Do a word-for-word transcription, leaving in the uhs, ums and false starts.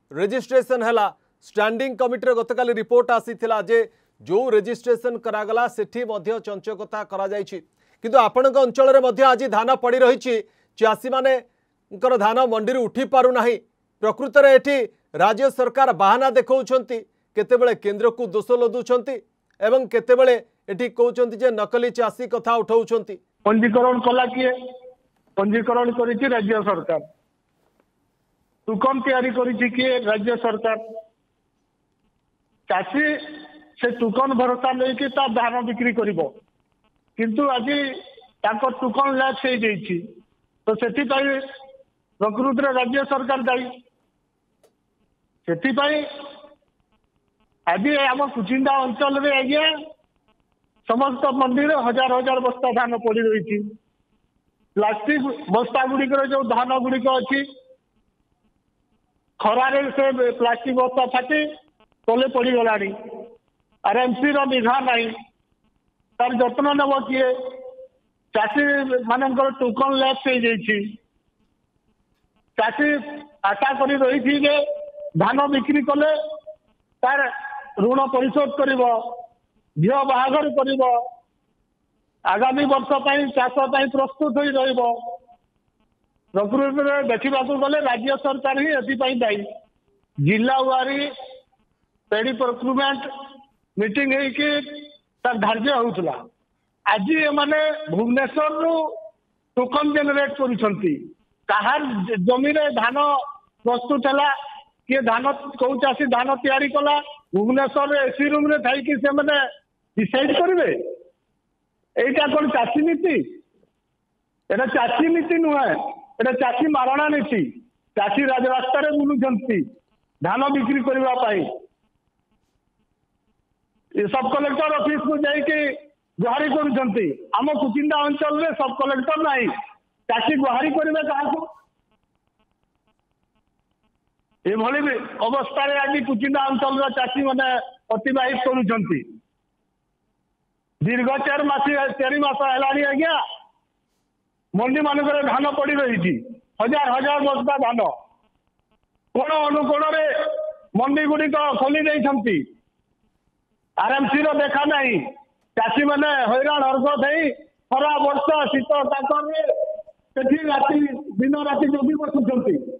Registration है standing committee गतकाली report आसीथिला जे जो रजिस्ट्रेशन करागला सेठी मध्य चंचकता करा जायछि किंतु आपणक अंचल रे मध्य आज धान पड़ी रही चाषी माने धान मंडी उठी पारु नाही प्रकृत रे एठी राज्य सरकार बाहाना देखौछंती केतेबेले केंद्र को दोष लदुछंती एवं केतेबेले एठी कहउछंती जे नकली चाषी कथा उठाउछंती। पंजीकरण कला किए पंजीकरण करिछि राज्य सरकार टोकन तैयारी करिछि किए राज्य सरकार चाषी से टोकन भरोसा लेके ता धान बिक्री करिवो किंतु आज ताको टोकन लैप्स हो जाइछि तो सेठी पाई प्रकृत रे राज्य सरकार दायी सेठी पाई आज आम कुचिंदा अंचल रे आज्ञा समस्त मंडी रे हजार हजार बस्ता धान पड़ी रही प्लास्टिक बस्ता गुड़िक जो धान गुड़िक अच्छी खरारे से प्लास्टिक बस्ता फाटी तले पड़गला आरएमसी निघा नहीं तार जत्न नब किए चाषी मान टोकन लैप्स हो जाइछि चाषी आशा कर रही जे धान बिक्री कले तार ऋण परिशोध कर झील बाहागर कर आगामी वर्ष चाष प्रस्तुत हो रही प्रकृत में देखा गले राज्य सरकार ही एपाई दायी जिला वारी पेडी प्रोक्यूरमेंट मीटिंग होकर धार्य होता आज एमाने भुवनेश्वर रु टोकन जेनेट कर जमी धान प्रस्तुत है किए धान कौ चाषी धान तैयारी कला भुवनेश्वर एसी रूम रे थी से मैंने डिसाइड करेंगे यहीटा कौन चाषी नीति एटा चाषी नीति नुहे एटा चाषी मारणा नीति चाषी राजरास्ता बुलूं धान बिक्री करने सब कलेक्टर ऑफिस को जाइए गुहारी करुँच आम कुचिंदा अंचल में सब कलेक्टर नहीं चाषी गुहारी करेंगे क्या ये अवस्था आज कुचिंदा अंचल चाषी मैंने अतिबाहित करुँच दीर्घ चार मास चार मास है आज्ञा मंडी मान धान पड़ी रही हजार हजार बस्ता धान कोण अनुकोण मंडी गुड़िक खोली देती आरएमसी रो देखा नहीं चाषी मैंने हैरान हरकत है खरा वर्षा शीत काकर दिन राति जगी बसुंट